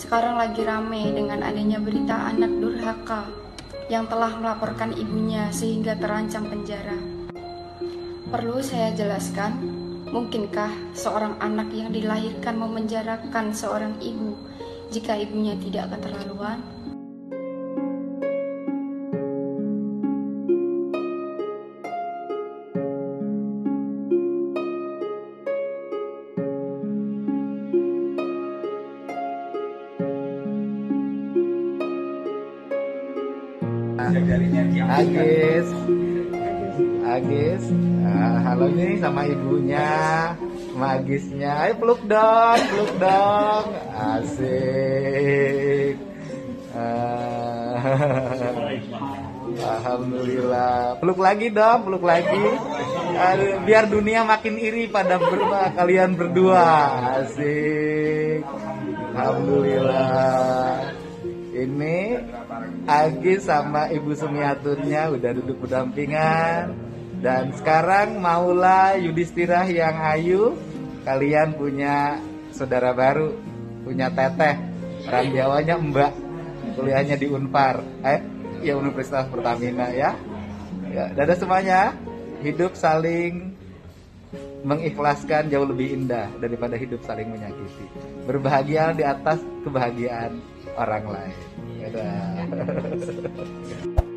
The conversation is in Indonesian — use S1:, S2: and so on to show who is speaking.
S1: Sekarang lagi rame dengan adanya berita anak durhaka yang telah melaporkan ibunya sehingga terancam penjara. Perlu saya jelaskan, mungkinkah seorang anak yang dilahirkan memenjarakan seorang ibu jika ibunya tidak keterlaluan?
S2: Agis, halo nih sama ibunya, sama Agisnya. Ayo peluk dong, asik. Alhamdulillah. Peluk lagi dong, peluk lagi. Biar dunia makin iri pada kalian berdua, asik. Alhamdulillah. Ini Agis sama Ibu Sumiatunnya udah duduk berdampingan. Dan sekarang Maula Yudhistira yang ayu, kalian punya saudara baru, punya teteh. Orang Jawanya Mbak, kuliahnya di Unpar, ya Universitas Pertamina ya. Dadah semuanya. Hidup saling mengikhlaskan jauh lebih indah daripada hidup saling menyakiti. Berbahagia di atas kebahagiaan orang lain. Dadah.